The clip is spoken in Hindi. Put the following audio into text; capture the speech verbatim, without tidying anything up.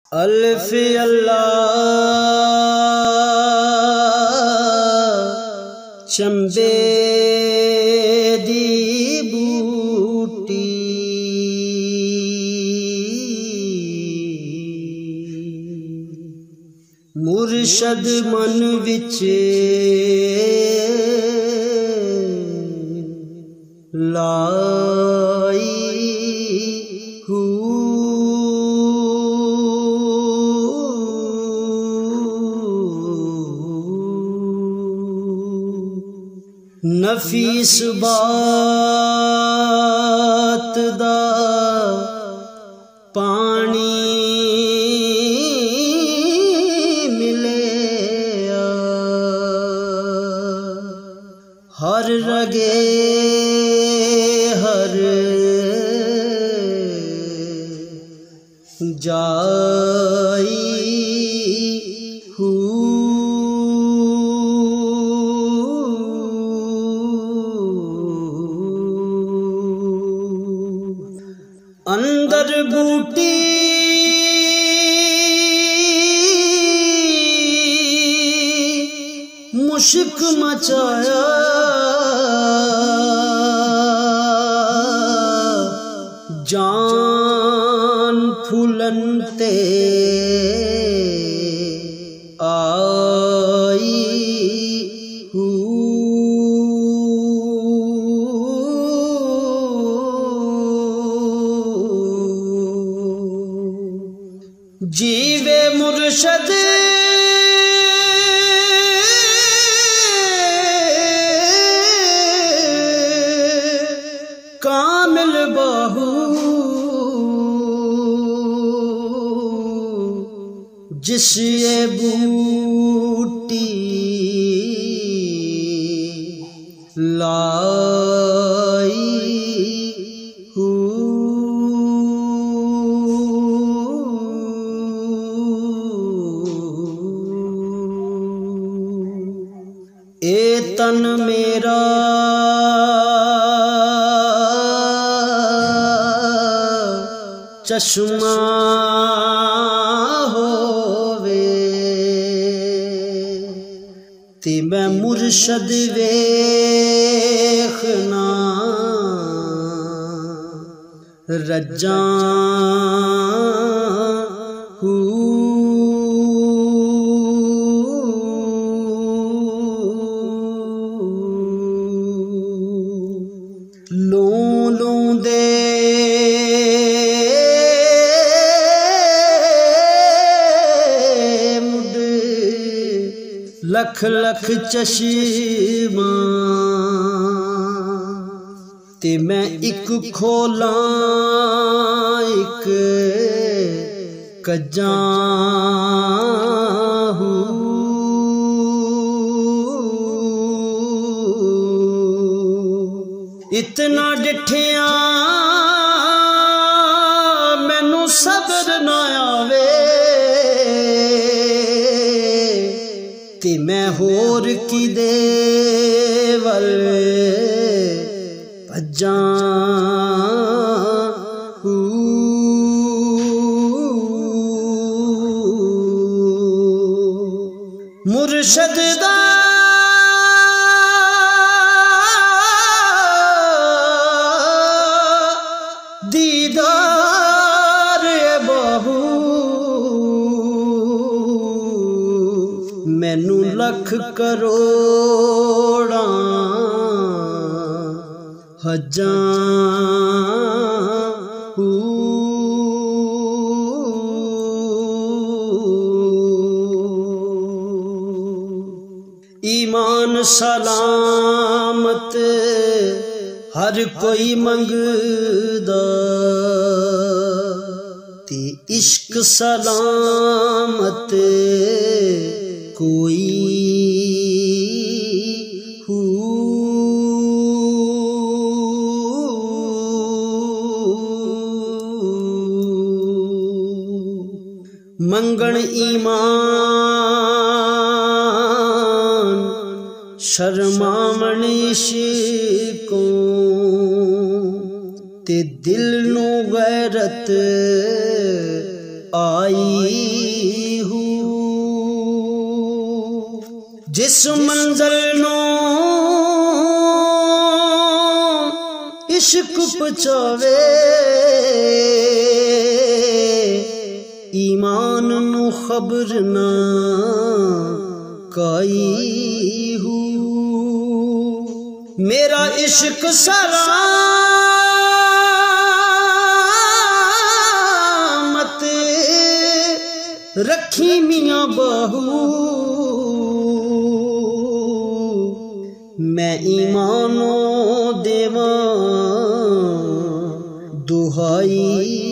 अल्फ अल्लाह चंबे दी बूटी मुर्शद मन विच लाई हू नफीस बात दा पानी मिले हर रगे हर जाई हू अंदर बूटी मुश्क मचाया जान फुलनते आई हू जीवे मुर्शद कामिल बाहू जिस ये बूटी लाई हू ए तन मेरा चश्मा होवे ते मैं मुर्शद वेखना रज्जा हू लों लों दे लख लख चश्मा ते मैं एक खोला एक कज्जा हूँ इतना डिठिया मैनू सब्र ना आवे कि मैं होर की देवल भज्जा हूँ मुर्शद दा दीदार बहू मैनू लख करोड़ा हजार हू ईमान सलामत हर कोई मंगदा ते इश्क सलामत कोई हू मंगण ईमान शर्मावण इश्कों ते दिल नू गैरत आई हूँ। जिस मंज़िल नो इश्क पचावे, ईमान नु खबर ना काई हूँ। मेरा इश्क सलामत रखी मियाँ बहू, मैं ईमानो देवा दुहाई